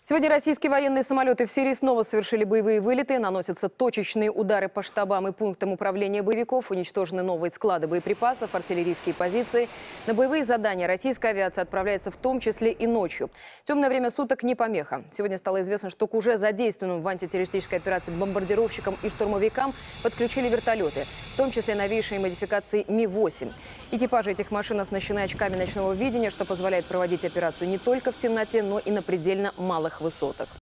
Сегодня российские военные самолеты в Сирии снова совершили боевые вылеты. Наносятся точечные удары по штабам и пунктам управления боевиков. Уничтожены новые склады боеприпасов, артиллерийские позиции. На боевые задания российская авиация отправляется в том числе и ночью. Темное время суток не помеха. Сегодня стало известно, что к уже задействованным в антитеррористической операции бомбардировщикам и штурмовикам подключили вертолеты, в том числе новейшие модификации Ми-8. Экипажи этих машин оснащены очками ночного видения, что позволяет проводить операцию не только в темноте, но и на предельно малых высотах.